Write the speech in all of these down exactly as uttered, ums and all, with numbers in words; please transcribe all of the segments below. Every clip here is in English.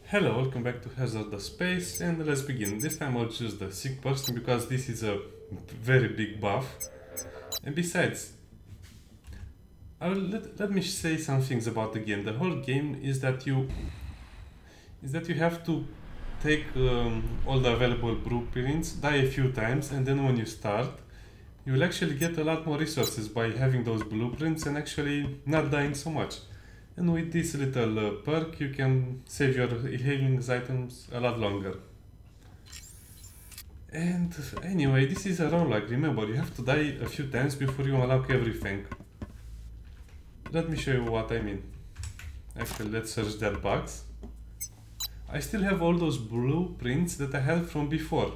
Hello, welcome back to Hazardous Space, and let's begin. This time I'll choose the sick person because this is a very big buff. And besides, I will let, let me say some things about the game. The whole game is that you is that you have to take um, all the available blueprints, die a few times, and then when you start, you will actually get a lot more resources by having those blueprints and actually not dying so much. And with this little uh, perk, you can save your healing items a lot longer. And anyway, this is a roguelike. Remember, you have to die a few times before you unlock everything. Let me show you what I mean. Actually, let's search that box. I still have all those blueprints that I had from before.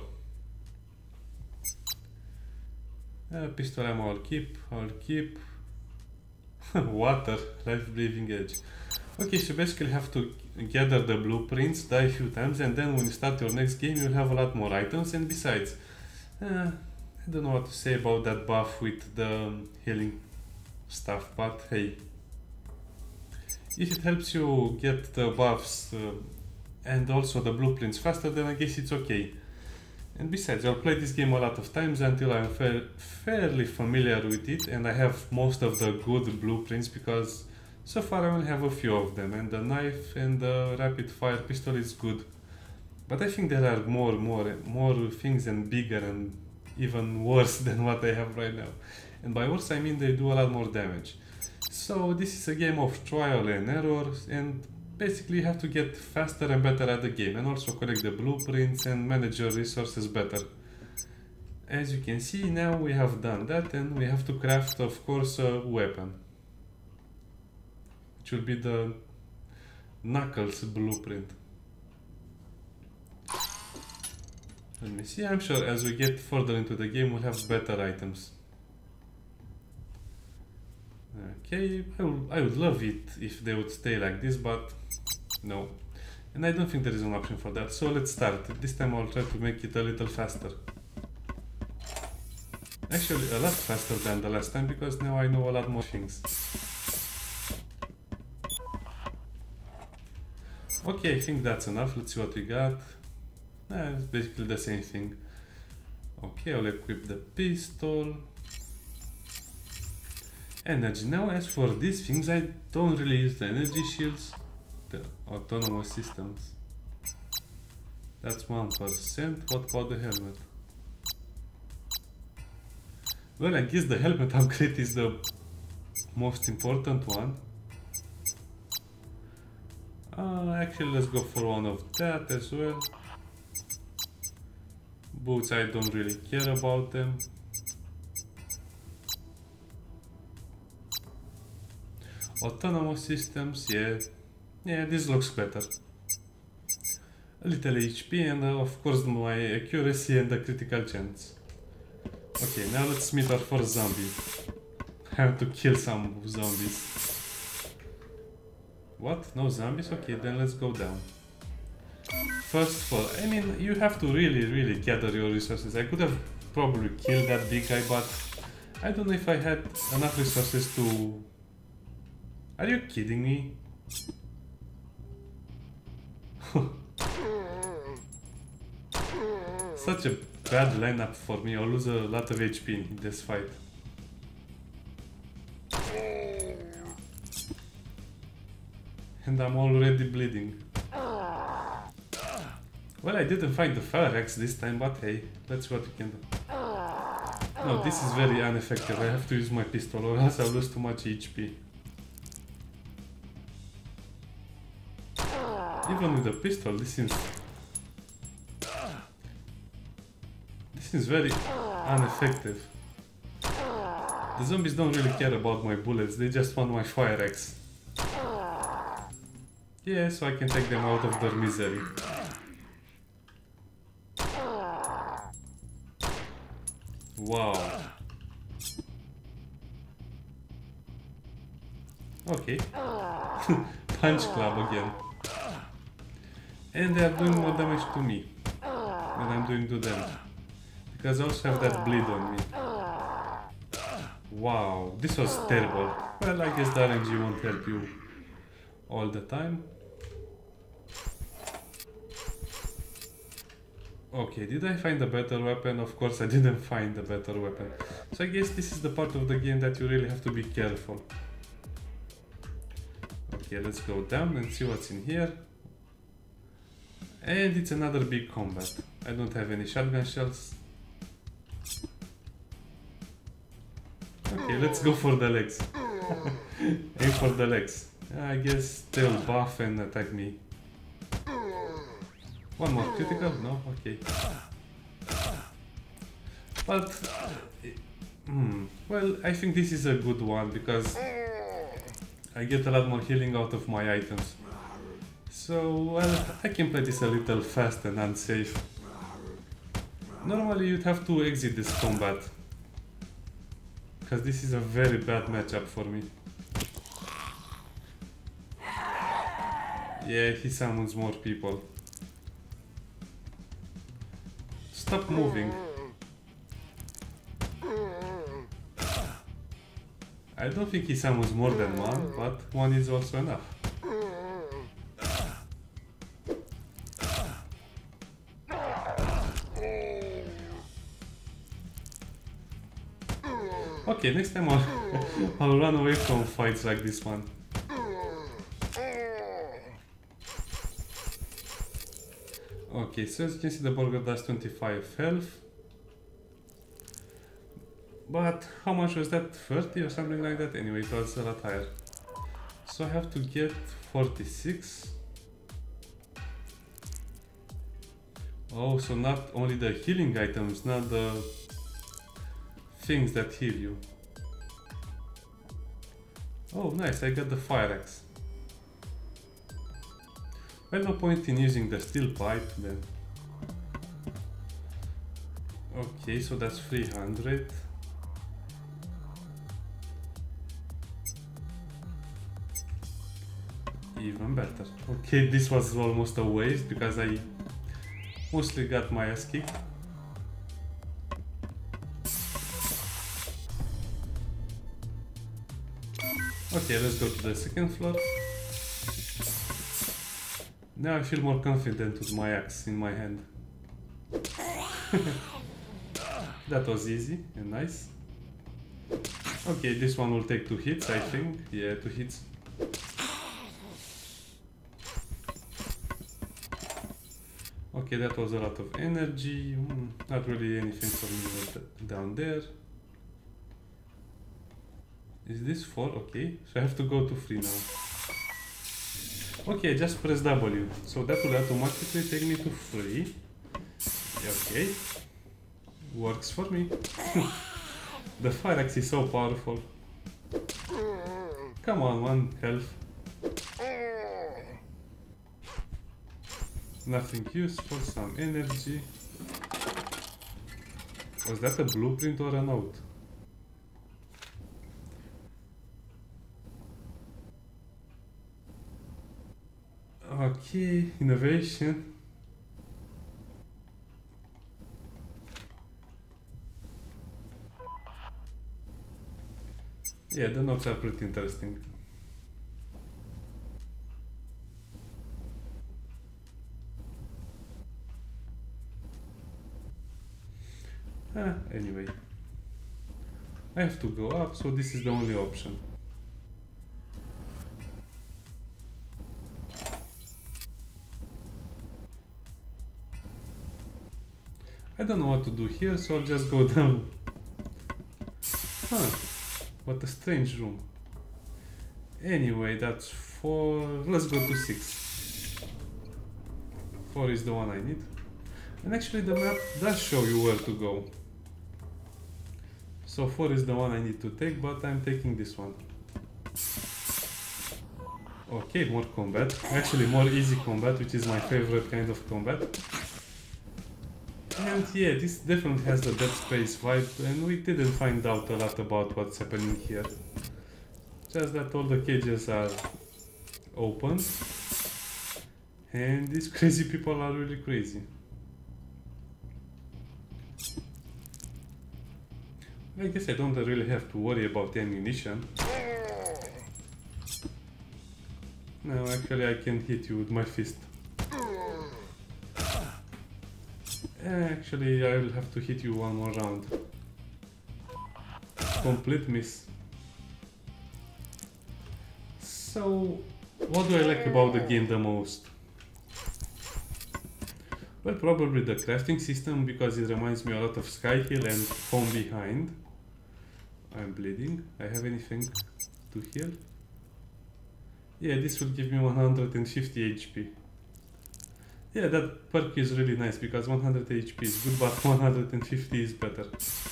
Uh, pistol ammo I'll keep, I'll keep. Water, life-breathing edge. Okay, so basically you have to gather the blueprints, die a few times, and then when you start your next game you'll have a lot more items. And besides, uh, I don't know what to say about that buff with the healing stuff, but hey, if it helps you get the buffs uh, and also the blueprints faster, then I guess it's okay. And besides, I'll play this game a lot of times until I'm fa fairly familiar with it, and I have most of the good blueprints because so far I only have a few of them, and the knife and the rapid fire pistol is good. But I think there are more, more, more things and bigger and even worse than what I have right now. And by worse I mean they do a lot more damage. So this is a game of trial and error, and basically you have to get faster and better at the game and also collect the blueprints and manage your resources better. As you can see, now we have done that, and we have to craft, of course, a weapon, which will be the Knuckles blueprint. Let me see, I'm sure as we get further into the game we'll have better items. Okay, I would, I would love it if they would stay like this, but no. And I don't think there is an option for that, so let's start. This time I'll try to make it a little faster. Actually, a lot faster than the last time, because now I know a lot more things. Okay, I think that's enough. Let's see what we got. Eh, it's basically the same thing. Okay, I'll equip the pistol. Energy. Now, as for these things, I don't really use the energy shields, the autonomous systems. That's one percent. What about the helmet? Well, I guess the helmet upgrade is the most important one. Uh, actually, let's go for one of that as well. Boots, I don't really care about them. Autonomous systems, yeah, yeah, this looks better. A little H P and uh, of course my accuracy and the critical chance. Okay, now let's meet our first zombie. I have to kill some zombies. What? No zombies? Okay, then let's go down. First floor. I mean, you have to really, really gather your resources. I could have probably killed that big guy, but I don't know if I had enough resources to... Are you kidding me? Such a bad lineup for me. I'll lose a lot of H P in this fight. And I'm already bleeding. Well, I didn't find the fire axe this time, but hey, let's see what we can do. No, this is very ineffective. I have to use my pistol or else I'll lose too much H P. Even with the pistol, this seems... This seems very ineffective. The zombies don't really care about my bullets, they just want my fire axe. Yeah, so I can take them out of their misery. Wow. Okay. Punch club again. And they are doing more damage to me than I'm doing to them. Because I also have that bleed on me. Wow, this was terrible. Well, I guess the R N G won't help you all the time. Okay, did I find a better weapon? Of course I didn't find a better weapon. So I guess this is the part of the game that you really have to be careful. Okay, let's go down and see what's in here. And it's another big combat. I don't have any shotgun shells. Okay, let's go for the legs. Aim for the legs. I guess they'll buff and attack me. One more critical? No? Okay. But... Hmm, well, I think this is a good one because I get a lot more healing out of my items. So, well, I can play this a little fast and unsafe. Normally you'd have to exit this combat, because this is a very bad matchup for me. Yeah, he summons more people. Stop moving. I don't think he summons more than one, but one is also enough. Okay, next time I'll, I'll run away from fights like this one. Okay, so as you can see the burger does twenty-five health. But how much was that? thirty or something like that? Anyway, it was a lot higher. So I have to get forty-six. Oh, so not only the healing items, not the things that heal you. Oh, nice, I got the fire axe. Well, no point in using the steel pipe then. Okay, so that's three hundred. Even better. Okay, this was almost a waste because I mostly got my ass kicked. Okay, let's go to the second floor. Now I feel more confident with my axe in my hand. That was easy and nice. Okay, this one will take two hits, I think. Yeah, two hits. Okay, that was a lot of energy. Mm, not really anything for me down there. Is this four? Okay, so I have to go to three now. Okay, just press W, so that will automatically take me to three. Okay, works for me. The fire axe is so powerful. Come on, one health. Nothing useful, some energy. Was that a blueprint or a note? Okay, innovation. Yeah, the notes are pretty interesting. Ah, anyway. I have to go up, so this is the only option. I don't know what to do here, so I'll just go down. Huh, what a strange room. Anyway, that's four. Let's go to six. Four is the one I need. And actually the map does show you where to go. So four is the one I need to take, but I'm taking this one. Okay, more combat. Actually more easy combat, which is my favorite kind of combat. And yeah, this definitely has the Dead Space vibe, and we didn't find out a lot about what's happening here. Just that all the cages are open, and these crazy people are really crazy. I guess I don't really have to worry about the ammunition. No, actually I can hit you with my fist. Actually, I will have to hit you one more round. Complete miss. So, what do I like about the game the most? Well, probably the crafting system, because it reminds me a lot of Skyhill and Home Behind. I'm bleeding. I have anything to heal? Yeah, this will give me one hundred fifty H P. Yeah, that perk is really nice because one hundred H P is good, but one hundred fifty is better.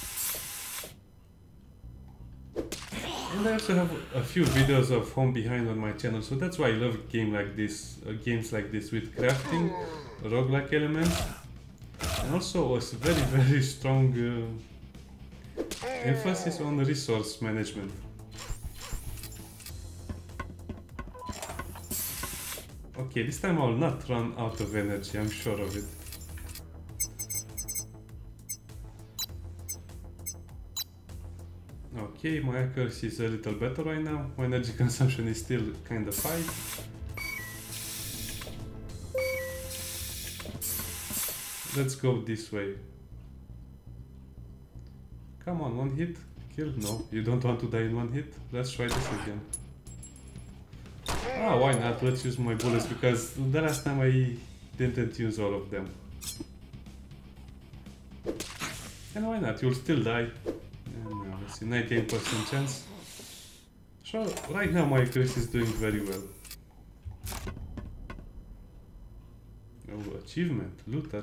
And I also have a few videos of Home Behind on my channel, so that's why I love game like this, uh, games like this with crafting, roguelike elements, and also a very very strong uh, emphasis on resource management. Okay, this time I will not run out of energy, I'm sure of it. Okay, my accuracy is a little better right now. My energy consumption is still kind of high. Let's go this way. Come on, one hit? Kill? No, you don't want to die in one hit? Let's try this again. Ah, why not? Let's use my bullets because the last time I didn't use all of them. And why not? You'll still die. And now let's see, ninety-eight percent chance. So right now my accuracy is doing very well. Oh, achievement, looter.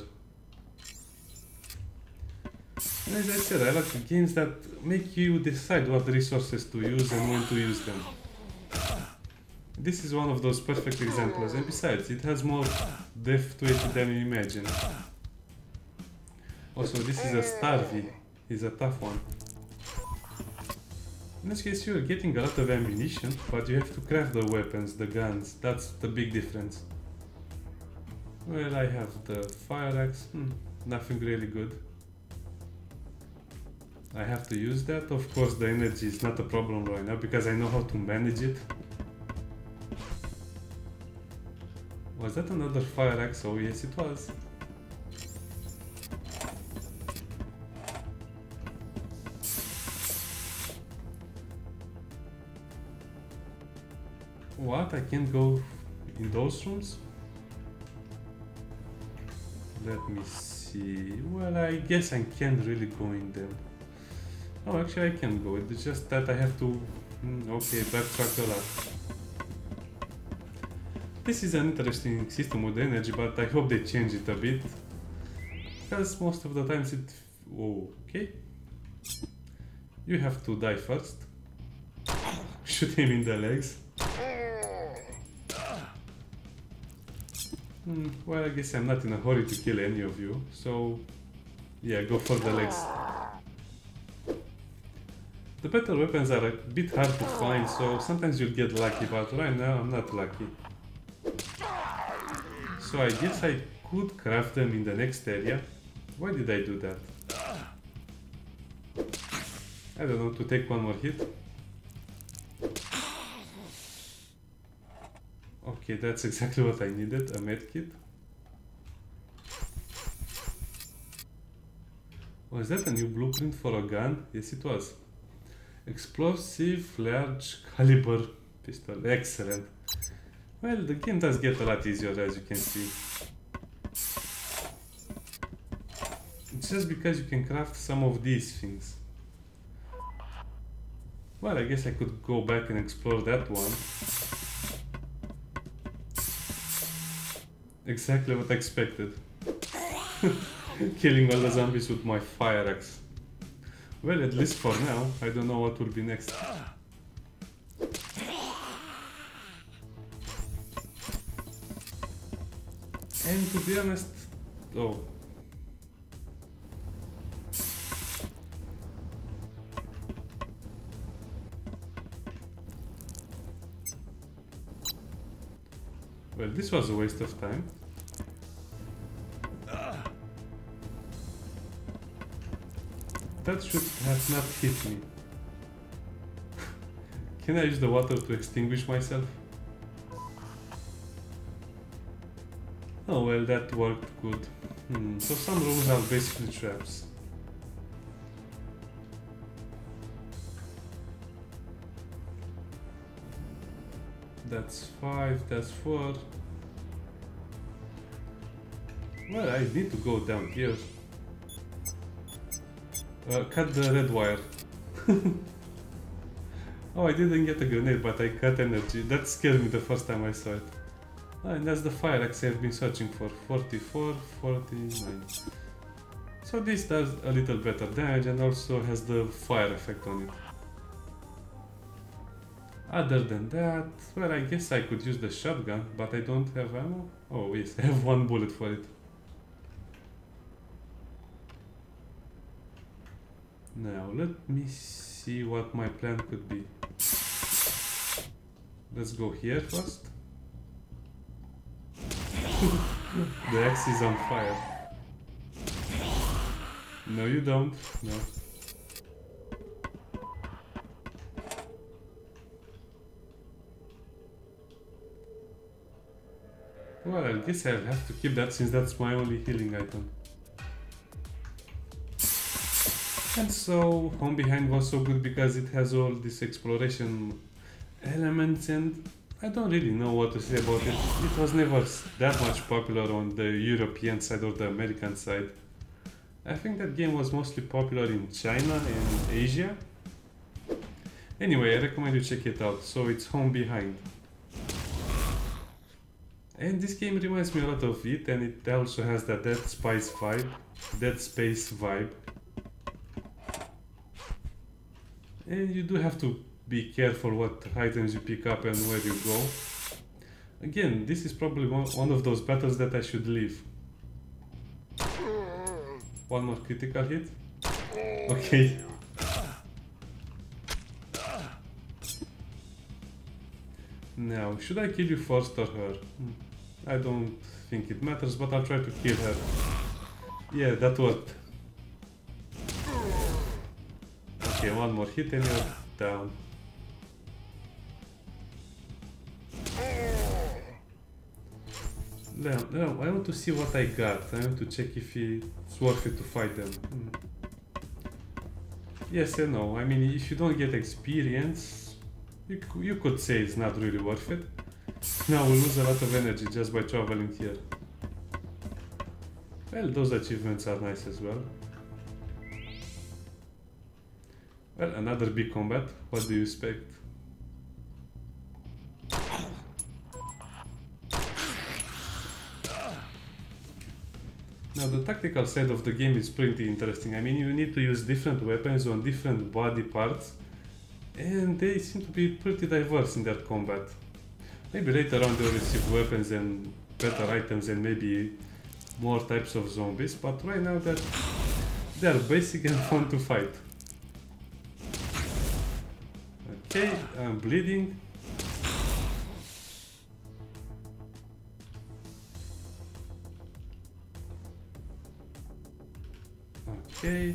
And as I said, I like games that make you decide what resources to use and when to use them. This is one of those perfect examples, and besides, it has more depth to it than you imagine. Also, this is a Starvey. He's a tough one. In this case, you're getting a lot of ammunition, but you have to craft the weapons, the guns. That's the big difference. Well, I have the fire axe. Hmm, nothing really good. I have to use that. Of course, the energy is not a problem right now because I know how to manage it. Was that another fire axe? Oh yes, it was. What? I can't go in those rooms? Let me see. Well, I guess I can't really go in them. Oh, actually I can go. It's just that I have to... Okay, backtrack a lot. This is an interesting system with energy, but I hope they change it a bit. Because most of the times it... Oh, okay. You have to die first. Shoot him in the legs. Hmm, well, I guess I'm not in a hurry to kill any of you, so... Yeah, go for the legs. The better weapons are a bit hard to find, so sometimes you'll get lucky, but right now I'm not lucky. So I guess I could craft them in the next area. Why did I do that? I don't know, to take one more hit. Okay, that's exactly what I needed, a medkit. Was that a new blueprint for a gun? Yes, it was. Explosive large caliber pistol. Excellent. Well, the game does get a lot easier, as you can see. It's just because you can craft some of these things. Well, I guess I could go back and explore that one. Exactly what I expected. Killing all the zombies with my fire axe. Well, at least for now, I don't know what will be next. And to be honest... Oh. Well, this was a waste of time. That should have not hit me. Can I use the water to extinguish myself? Oh well, that worked good. Hmm, so some rooms are basically traps. That's five, that's four. Well, I need to go down here. Uh, cut the red wire. Oh, I didn't get a grenade, but I cut energy. That scared me the first time I saw it. Oh, and that's the fire axe I've been searching for. forty-four, forty-nine. So this does a little better damage and also has the fire effect on it. Other than that, well, I guess I could use the shotgun, but I don't have ammo. Oh yes, I have one bullet for it. Now, let me see what my plan could be. Let's go here first. The axe is on fire. No, you don't. No. Well, I guess I'll have to keep that since that's my only healing item. And so, Home Behind was so good because it has all these exploration elements, and I don't really know what to say about it. It was never that much popular on the European side or the American side. I think that game was mostly popular in China and Asia. Anyway, I recommend you check it out. So it's Home Behind. And this game reminds me a lot of it, and it also has that Dead Space vibe. Dead Space vibe. And you do have to be careful what items you pick up and where you go. Again, this is probably one of those battles that I should leave. One more critical hit. Okay. Now, should I kill you first or her? I don't think it matters, but I'll try to kill her. Yeah, that worked. Okay, one more hit and you're down. No, no, I want to see what I got. I want to check if it's worth it to fight them. Hmm. Yes and no. I mean, if you don't get experience, you, you could say it's not really worth it. Now we'll lose a lot of energy just by traveling here. Well, those achievements are nice as well. Well, another big combat. What do you expect? Now the tactical side of the game is pretty interesting. I mean, you need to use different weapons on different body parts, and they seem to be pretty diverse in their combat. Maybe later on they'll receive weapons and better items and maybe more types of zombies, but right now they're, they're basic and fun to fight. Okay, I'm bleeding. Okay.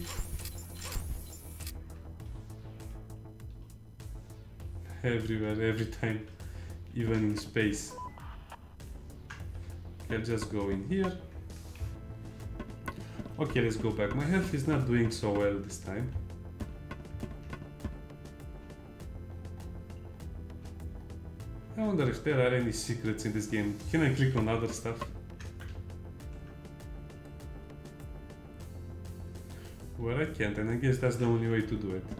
Everywhere, every time, even in space. I'll just go in here. Okay, let's go back. My health is not doing so well this time. I wonder if there are any secrets in this game. Can I click on other stuff? Well, I can't, and I guess that's the only way to do it.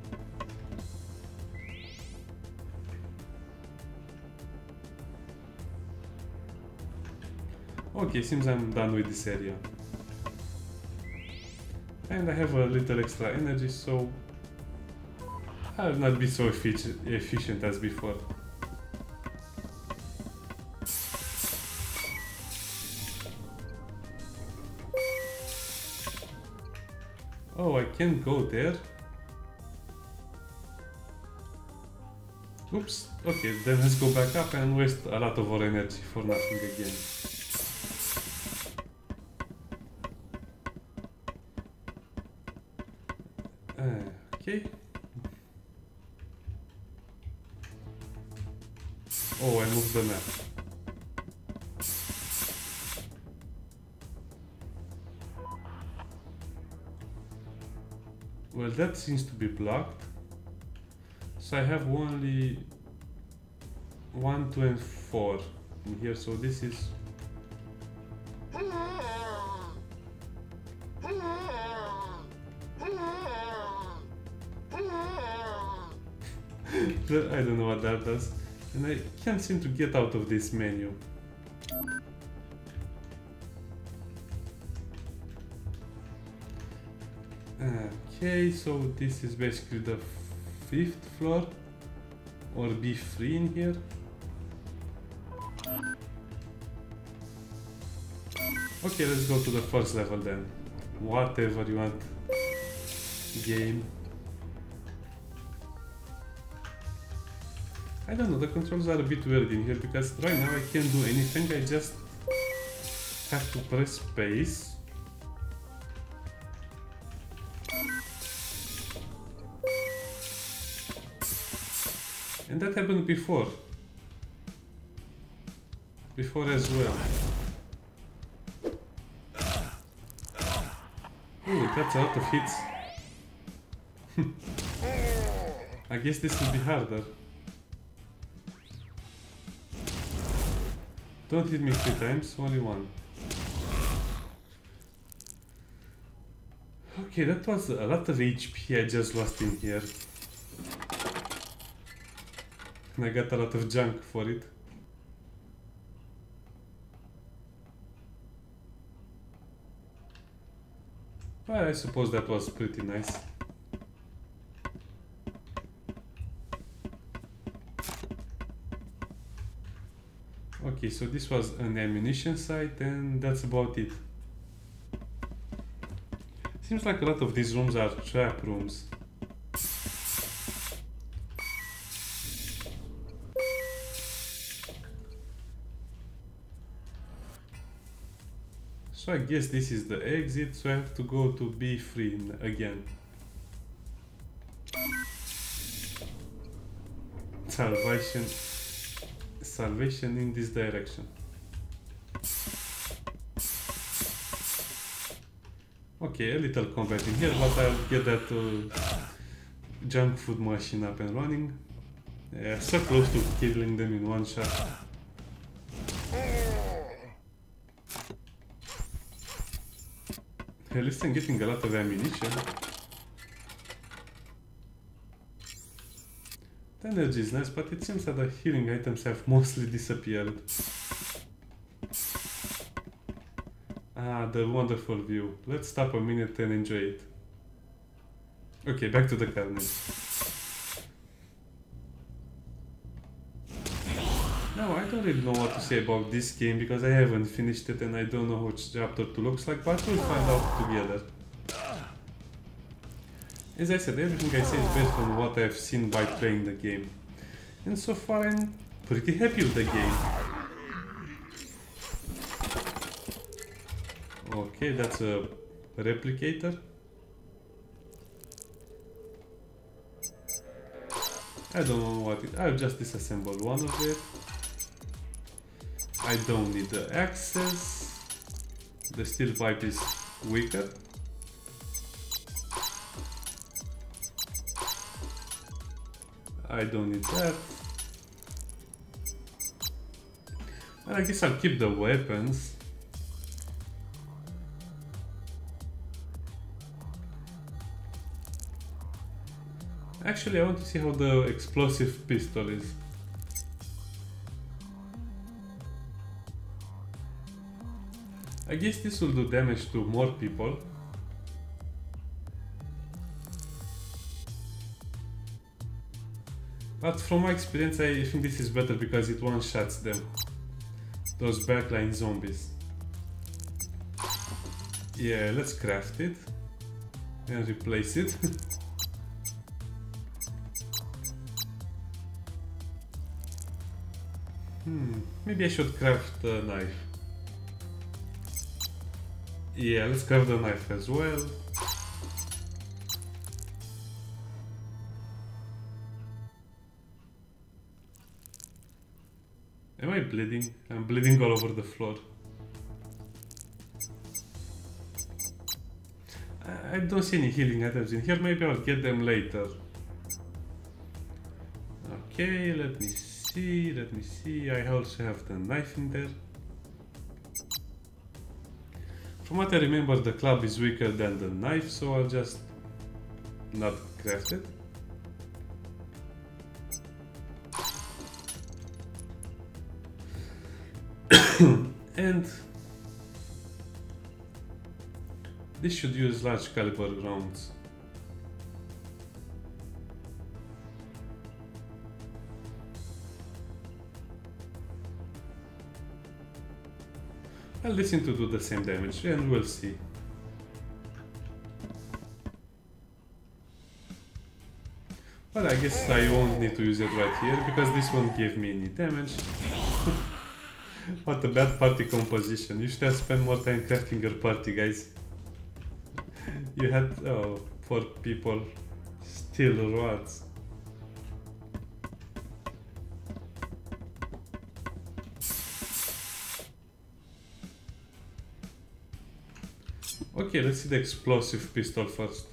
Okay, seems I'm done with this area. And I have a little extra energy, so I'll not be so effic- efficient as before. Oh, I can't go there. Oops. Okay, then let's go back up and waste a lot of our energy for nothing again. Uh, okay. Oh, I moved the map. Well, that seems to be blocked. So I have only one, two, and four in here. So this is. I don't know what that does. And I can't seem to get out of this menu. Okay, so this is basically the fifth floor, or B three in here. Okay, let's go to the first level then. Whatever you want, game. I don't know, the controls are a bit weird in here because right now I can't do anything, I just have to press space. And that happened before. Before as well. Ooh, that's a lot of hits. I guess this will be harder. Don't hit me three times, only one. Okay, that was a lot of H P I just lost in here. And I got a lot of junk for it. Well, I suppose that was pretty nice. Okay, so this was an ammunition site and that's about it. Seems like a lot of these rooms are trap rooms. So I guess this is the exit, so I have to go to B three again. Salvation. Salvation in this direction. Okay, a little combat in here, but I'll get that uh, junk food machine up and running. Yeah, so close to killing them in one shot. At least I'm getting a lot of ammunition. The energy is nice, but it seems that the healing items have mostly disappeared. Ah, the wonderful view. Let's stop a minute and enjoy it. Okay, back to the carnage. Now, I don't really know what to say about this game because I haven't finished it and I don't know which chapter two looks like, but we'll find out together. As I said, everything I say is based on what I've seen by playing the game. And so far I'm pretty happy with the game. Okay, that's a replicator. I don't know what it... I'll just disassemble one of it. I don't need the access. The steel pipe is weaker. I don't need that. And I guess I'll keep the weapons. Actually, I want to see how the explosive pistol is. I guess this will do damage to more people. But from my experience, I think this is better because it one-shots them. Those backline zombies. Yeah, let's craft it. And replace it. Hmm, maybe I should craft a knife. Yeah, let's craft the knife as well. Am I bleeding? I'm bleeding all over the floor. I don't see any healing items in here. Maybe I'll get them later. Okay, let me see. Let me see. I also have the knife in there. From what I remember, the club is weaker than the knife, so I'll just not craft it. And this should use large caliber rounds. I'll listen to do the same damage and we'll see. Well, I guess I won't need to use it right here because this won't give me any damage. What a bad party composition. You should have spent more time crafting your party, guys. You had, oh, poor people, steel rods. Okay, let's see the explosive pistol first.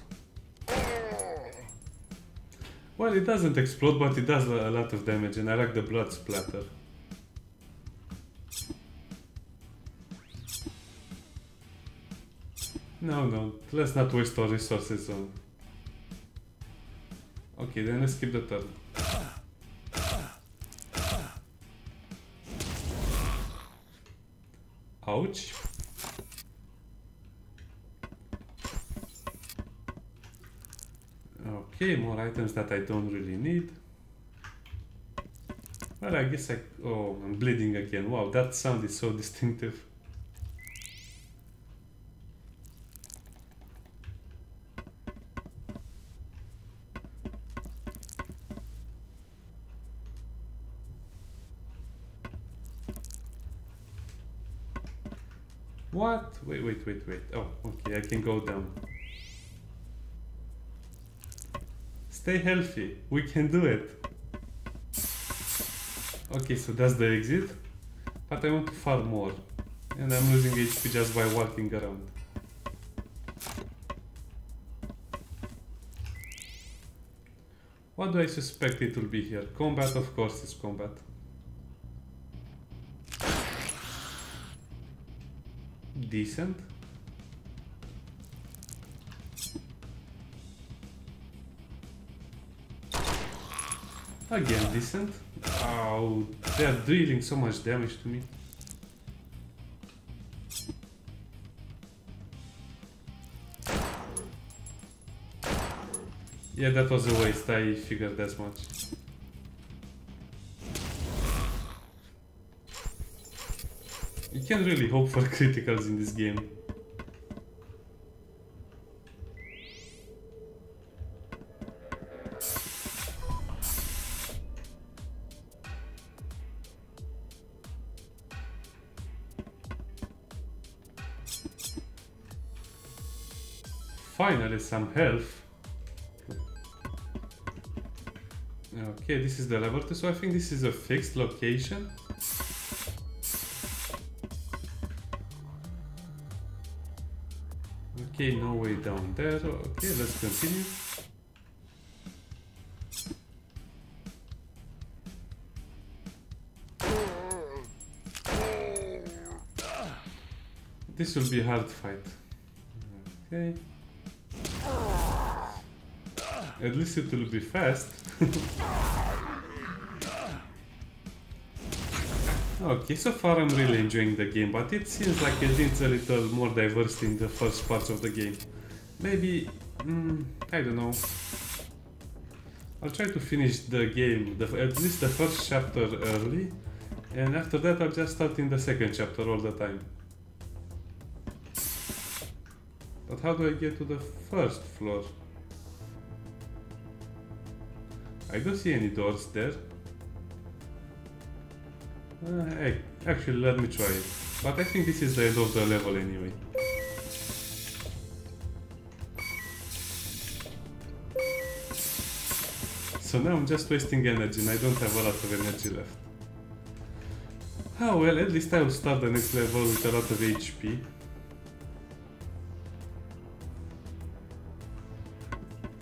Well, it doesn't explode, but it does a lot of damage, and I like the blood splatter. No, no, let's not waste our resources on... Okay, then let's skip the turn. Ouch. Okay, more items that I don't really need. Well, I guess I... Oh, I'm bleeding again. Wow, that sound is so distinctive. What? Wait, wait, wait, wait. Oh, okay, I can go down. Stay healthy. We can do it. Okay, so that's the exit. But I want to farm more. And I'm losing H P just by walking around. What do I suspect it will be here? Combat, of course, it's combat. Decent. Again, decent. Oh, they are dealing so much damage to me. Yeah, that was a waste. I figured as much. You can't really hope for criticals in this game. Finally, some health. Okay, this is the laboratory, so I think this is a fixed location. Okay, no way down there. Okay, let's continue. This will be a hard fight. Okay. At least it will be fast. Okay, so far I'm really enjoying the game, but it seems like it needs a little more diversity in the first parts of the game. Maybe, mm, I don't know. I'll try to finish the game, the, at least the first chapter early, and after that I'll just start in the second chapter all the time. But how do I get to the first floor? I don't see any doors there. Uh, hey, actually, let me try it. But I think this is the end of the level anyway. So now I'm just wasting energy and I don't have a lot of energy left. Oh well, at least I will start the next level with a lot of H P.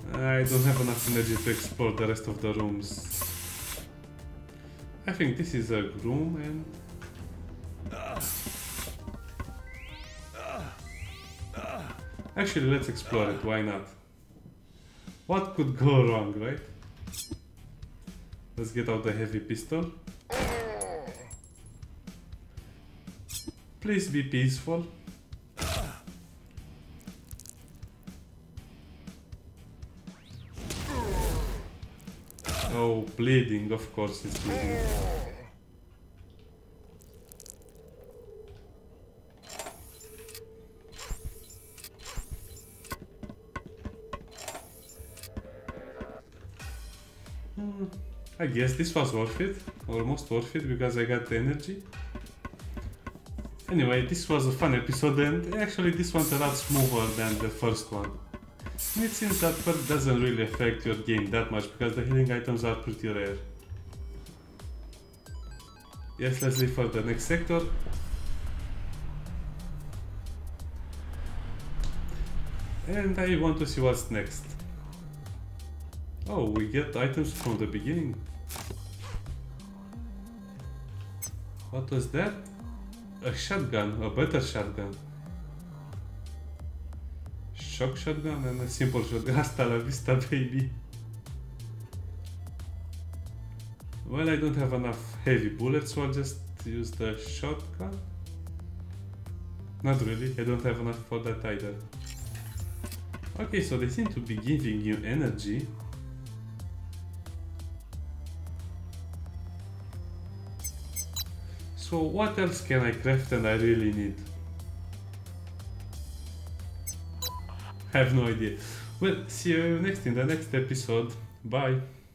I don't have enough energy to explore the rest of the rooms. I think this is a room and... Actually, let's explore it, why not? What could go wrong, right? Let's get out the heavy pistol. Please be peaceful. Oh, bleeding, of course it's bleeding. Hmm, I guess this was worth it, almost worth it, because I got the energy. Anyway, this was a fun episode, and actually this one's a lot smoother than the first one. And it seems that perk doesn't really affect your game that much, because the healing items are pretty rare. Yes, let's leave for the next sector. And I want to see what's next. Oh, we get items from the beginning. What was that? A shotgun, a better shotgun. Shock shotgun and a simple shotgun. Hasta la vista, baby. Well, I don't have enough heavy bullets, so I'll just use the shotgun. Not really, I don't have enough for that either. Okay, so they seem to be giving you energy. So what else can I craft and I really need? I have no idea. Well, see you next in the next episode. Bye.